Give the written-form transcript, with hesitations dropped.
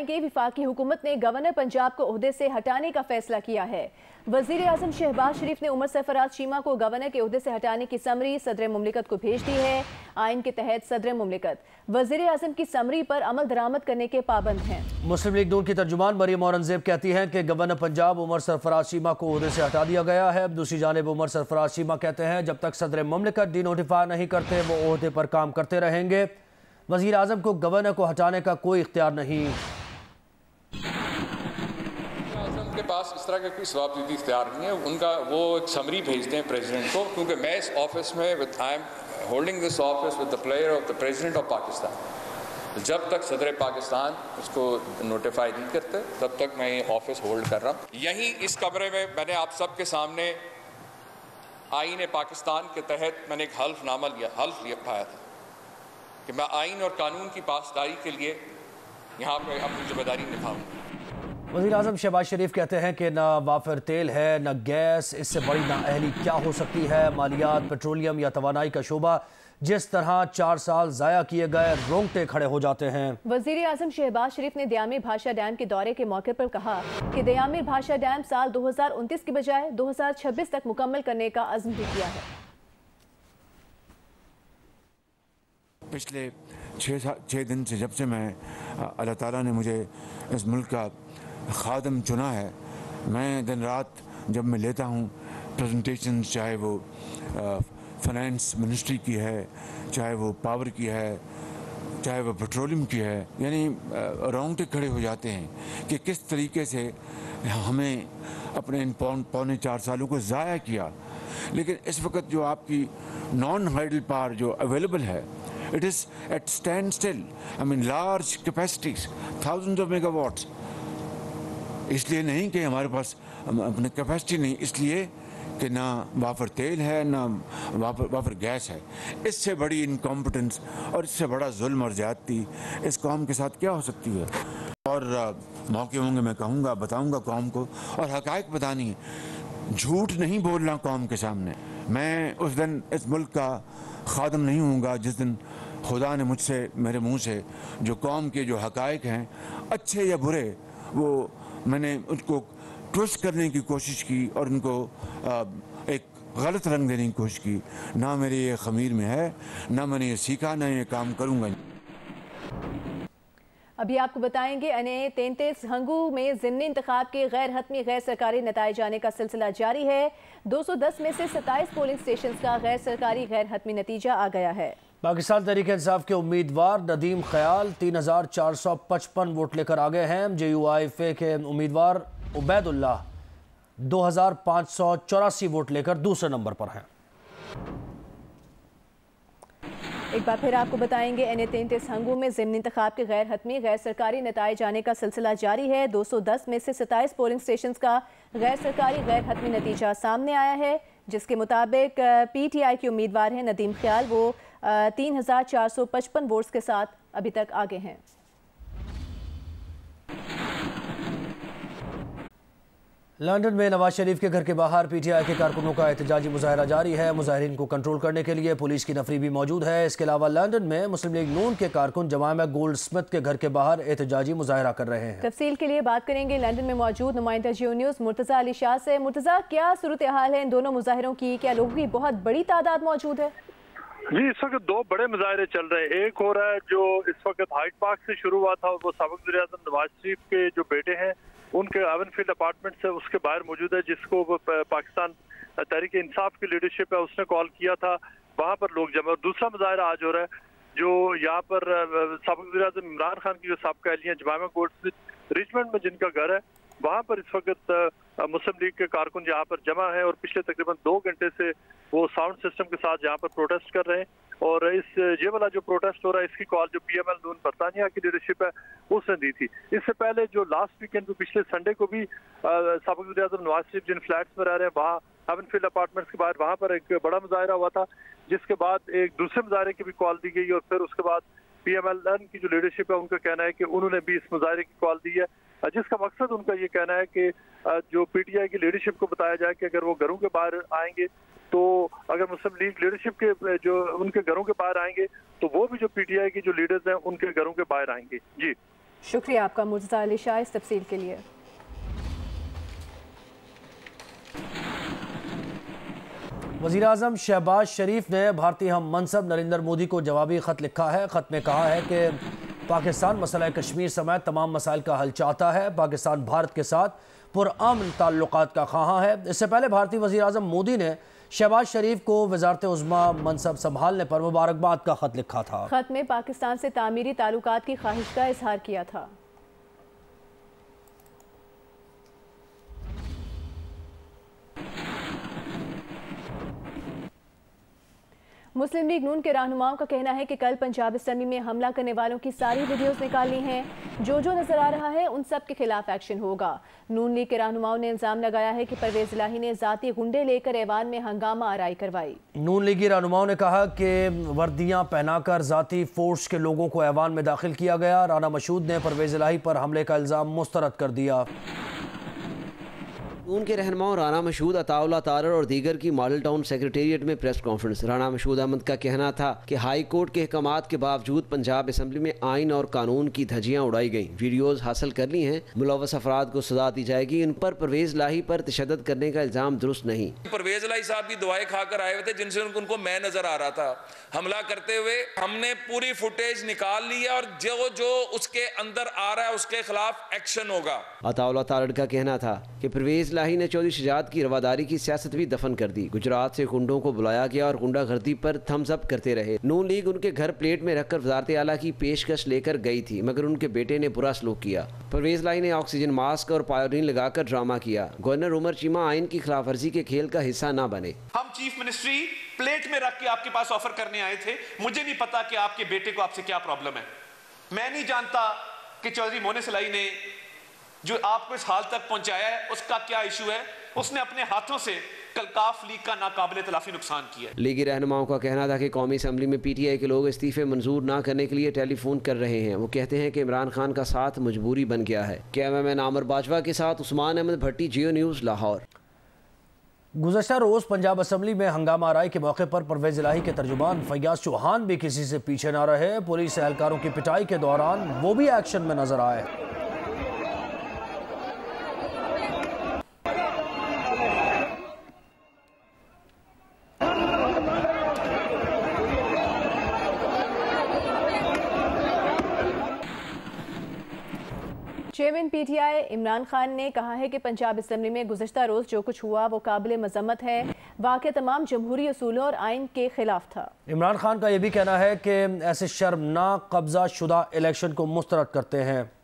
बताएंगे वफाकी हुकूमत ने गवर्नर पंजाब को ओहदे से हटाने का फैसला किया है। वजीर आजम शहबाज शरीफ ने उमर सरफराज चीमा को गवर्नर के ओहदे से हटाने की समरी सदर मुमलिकत को भेज दी है। आइन के तहत सदर मुमलिकत वजीर आजम की समरी पर अमल दरामद करने के पाबंद हैं। मुस्लिम लीग नून की तर्जुमान मरियम औरंगजेब कहती हैं कि गवर्नर पंजाब उमर सरफराज चीमा को ओहदे से हटा दिया गया है। दूसरी जानिब उमर सरफराज चीमा कहते हैं जब तक सदर मुमलिकत डिनोटिफाई नहीं करते वो ओहदे पर काम करते रहेंगे। वजीर आजम को गवर्नर को हटाने का कोई इख्तियार नहीं। आजम के पास इस तरह का कोई जवाबदेही इख्तियार नहीं है। उनका वो एक समरी भेजते हैं प्रेसिडेंट को, क्योंकि मैं इस ऑफिस में I am holding this office with the pleasure of the president of Pakistan. जब तक सदर पाकिस्तान उसको नोटिफाई नहीं करते तब तक मैं ये ऑफिस होल्ड कर रहा हूँ। यहीं इस कमरे में मैंने आप सबके सामने आईन पाकिस्तान के तहत मैंने एक हल्फ लिया था कि मैं आइन और कानून की पासदारी के लिए यहाँ पर अपनी जिम्मेदारी निभाऊंगा। वज़ीर आज़म शहबाज शरीफ कहते हैं कि ना वाफिर तेल है न गैस, इससे बड़ी नाअहली क्या हो सकती है। मालियात, पेट्रोलियम या तवानाई का शोबा जिस तरह 4 साल ज़ाया किए गए, रोंगटे खड़े हो जाते हैं। वज़ीर आज़म शहबाज शरीफ ने दयामिर भाषा डैम के दौरे के मौके पर कहा कि दयामिर भाषा डैम साल 2029 की बजाय 2026 तक मुकम्मल करने का अज़्म भी किया है। पिछले 6 दिन से जब से मैं अल्लाह ताला ने मुझे इस मुल्क का खादम चुना है, मैं दिन रात जब मैं लेता हूँ प्रेजेंटेशन, चाहे वो फाइनेंस मिनिस्ट्री की है, चाहे वो पावर की है, चाहे वो पेट्रोलियम की है, यानी रोंगटे खड़े हो जाते हैं कि किस तरीके से हमें अपने इन 4.25 सालों को ज़ाया किया। लेकिन इस वक्त जो आपकी नॉन हाइडल पावर जो अवेलेबल है, it is at standstill. I mean large capacities, thousands of megawatts. इसलिए नहीं कि हमारे पास अपने कैपेसिटी नहीं, इसलिए कि ना वाफर तेल है ना वाफर गैस है। इससे बड़ी इनकॉम्पिटेंस और इससे बड़ा जुल्म और ज़्यादती इस कौम के साथ क्या हो सकती है। और मौके होंगे मैं कहूँगा, बताऊँगा कौम को, और हक़ाइक़ बतानी है, झूठ नहीं बोलना कौम के सामने। मैं उस दिन इस मुल्क का खादम नहीं हूँगा जिस दिन खुदा ने मुझसे, मेरे मुंह से जो कौम के जो हक़ाइक़ हैं, अच्छे या बुरे, वो मैंने उनको ट्विस्ट करने की कोशिश की और उनको एक गलत रंग देने की कोशिश की। ना मेरे ये ख़मीर में है, ना मैंने ये सीखा, ना ये काम करूँगा। अभी आपको बताएंगे NA-33 हंगू में ज़िमनी इंतखाब के गैर हतमी गैर सरकारी नताए जाने का सिलसिला जारी है। 210 में से 27 पोलिंग स्टेशन का गैर सरकारी गैर हतमी नतीजा आ गया है। पाकिस्तान तहरीक इंसाफ के उम्मीदवार नदीम ख्याल 3455 वोट लेकर आगे हैं। JUIF के उम्मीदवार उबैदुल्लाह 2584 वोट लेकर दूसरे नंबर पर हैं। एक बार फिर आपको बताएंगे NA-33 हंगू में ज़िमनी इंतखाब के गैर हतमी गैर सरकारी नताए जाने का सिलसिला जारी है। 210 में से 27 पोलिंग स्टेशन का गैर सरकारी गैर हतमी नतीजा सामने आया है, जिसके मुताबिक PTI के उम्मीदवार हैं नदीम ख्याल, वो 3455 वोट्स के साथ अभी तक आगे हैं। लंदन में नवाज शरीफ के घर के बाहर PTI के कारकुनों का एहतजाजी मुजाहरा जारी है। मुजाहिरीन को कंट्रोल करने के लिए पुलिस की नफरी भी मौजूद है। इसके अलावा लंदन में मुस्लिम लीग नून के कारकुन जमामा गोल्ड स्मिथ के घर के बाहर एहतजाजी मुजाहरा कर रहे हैं। तफसील के लिए बात करेंगे लंदन में मौजूद नुमाइंदा जियो न्यूज़ मुर्तज़ा अली शाह से। मुर्तज़ा, क्या सूरत हाल है इन दोनों मुजाहिरों की? क्या लोगों की बहुत बड़ी तादाद मौजूद है? जी, इस वक्त 2 बड़े मुजाहरे चल रहे हैं। एक हो रहा है जो इस वक्त हाइड पार्क से शुरू हुआ था, वो साबिक वज़ीर-ए-आज़म नवाज शरीफ के जो बेटे हैं उनके एवनफील्ड अपार्टमेंट से उसके बाहर मौजूद है, जिसको पाकिस्तान तहरीक इंसाफ की लीडरशिप है उसने कॉल किया था। वहाँ पर लोग जमा। और दूसरा मुजाहरा आज हो रहा है जो यहाँ पर साबिक वज़ीर-ए-आज़म इमरान खान की जो साबिका अहलिया जमामा गोल्ड स्मिथ रिचमंड में जिनका घर है, वहाँ पर इस वक्त मुस्लिम लीग के कारकुन यहाँ पर जमा है और पिछले तकरीबन 2 घंटे से वो साउंड सिस्टम के साथ यहाँ पर प्रोटेस्ट कर रहे हैं। और ये वाला जो प्रोटेस्ट हो रहा है इसकी कॉल जो PML नून बरतानिया की लीडरशिप है उसने दी थी। इससे पहले जो लास्ट वीकेंड को पिछले संडे को भी साबिक वज़ीर-ए-आज़म नवाज शरीफ जिन फ्लैट्स में रह रहे हैं वहाँ हेवनफील्ड अपार्टमेंट्स के बाहर वहाँ पर एक बड़ा मुजाहरा हुआ था, जिसके बाद एक दूसरे मुजाहरे की भी कॉल दी गई। और फिर उसके बाद PMLN की जो लीडरशिप है उनका कहना है कि उन्होंने भी इस मुजाहरे की कॉल दी है, जिसका मकसद उनका ये कहना है कि जो PTI की लीडरशिप को बताया जाए कि अगर वो घरों के बाहर आएंगे तो अगर मुस्लिम लीग लीडरशिप के जो उनके घरों के बाहर आएंगे तो वो भी जो PTI की जो लीडर्स हैं उनके घरों के बाहर आएंगे। जी शुक्रिया आपका मुर्तज़ा अली शाह इस तफसील के लिए। वज़ीर आज़म शहबाज शरीफ ने भारतीय हम मनसब नरेंद्र मोदी को जवाबी ख़त लिखा है। ख़त में कहा है कि पाकिस्तान मसला कश्मीर समेत तमाम मसाइल का हल चाहता है। पाकिस्तान भारत के साथ पुरअमन ताल्लुकात का ख़्वाह है। इससे पहले भारतीय वज़ीर आज़म मोदी ने शहबाज शरीफ को वज़ारत उज़्मा मनसब संभालने पर मुबारकबाद का ख़त लिखा था। ख़त में पाकिस्तान से तामीरी ताल्लुकात की ख्वाहिश का इजहार किया था। मुस्लिम लीग नून के रहनुमाओं का कहना है कि कल पंजाब असेंबली में हमला करने वालों की सारी वीडियोस निकालनी हैं। जो नजर आ रहा है उन सब के खिलाफ एक्शन होगा। नून लीग के रहनुमाओं ने इल्जाम लगाया है कि परवेज इलाही ने जाती गुंडे लेकर ऐवान में हंगामा आराई करवाई। नून लीगी रहनुमाओं ने कहा कि वर्दियां पहनाकर जाती फोर्स के लोगों को ऐवान में दाखिल किया गया। राना मशहूद ने परवेज इलाही पर हमले का इल्जाम मुस्तरद कर दिया। नून के रहनुमाओं राना मशहूद, अताउल्लाह तारर और दीगर की मॉडल टाउन सेक्रेटेरिएट में प्रेस कॉन्फ्रेंस। राना मशहूद अहमद का कहना था कि हाई कोर्ट के अहकामात के बावजूद पंजाब असेंबली में आइन और कानून की धज्जियां उड़ाई गई। वीडियोज हासिल कर ली हैं। मुलव्वस अफराद को सजा दी जाएगी। इन पर परवेज इलाही पर तशद्दुद करने का इल्जाम दुरुस्त नहीं। परवेज इलाही साहब भी दवाएं खाकर आए हुए थे जिनसे उनको मैं नजर आ रहा था हमला करते हुए। हमने पूरी फुटेज निकाल ली है और जो उसके अंदर आ रहा है उसके खिलाफ एक्शन होगा। अताउल्लाह तारर का कहना था कि परवेज इलाही ने चौधरी शजात की रवादारी की सियासत भी दफन कर दी। गुजरात से गुंडों को बुलाया गया और गुंडागर्दी पर थम्स अप करते रहे। नून लीग उनके घर प्लेट में रखकर वजारत आला की पेशकश लेकर गई थी मगर उनके बेटे ने बुरा सलूक किया। परवेज इलाही ने ऑक्सीजन मास्क और पायोडीन लगाकर ड्रामा किया। गवर्नर उमर चीमा आइन की खिलाफ वर्जी के खेल का हिस्सा न बने। हम चीफ मिनिस्ट्री प्लेट में रख के आपके पास ऑफर करने आए थे। मुझे नहीं पता कि आपके बेटे को आपसे क्या प्रॉब्लम है। मैं नहीं जानता कि चौधरी मोहनिस इलाही ने जो आपको इस हाल तक पहुंचाया है उसका क्या इशू है। उसने अपने हाथों से कलकाफ लीग का नाकाबिले तलाफी नुकसान किया। लीगी रहनुमाओं का कहना था कि कौमी असम्बली में PTI के लोग इस्तीफे मंजूर ना करने के लिए टेलीफोन कर रहे हैं। वो कहते हैं कि इमरान खान का साथ मजबूरी बन गया है। कैमरामैन आमर बाजवा के साथ उस्मान अहमद भट्टी, जियो न्यूज़, लाहौर। गुज़श्ता रोज़ पंजाब असम्बली में हंगामा आराई के मौके पर परवेज इलाही के तर्जुमान फैयाज चौहान भी किसी से पीछे न रहे। पुलिस एहलकारों की पिटाई के दौरान वो भी एक्शन में नजर आए। चेयरमैन PTI इमरान खान ने कहा है कि पंजाब असम्बली में गुज़श्ता रोज़ जो कुछ हुआ वो काबिल मज़म्मत है। वाक़या तमाम जमहूरी असूलों और आइन के खिलाफ था। इमरान खान का यह भी कहना है कि ऐसे शर्मनाक कब्जा शुदा इलेक्शन को मुस्तरद करते हैं।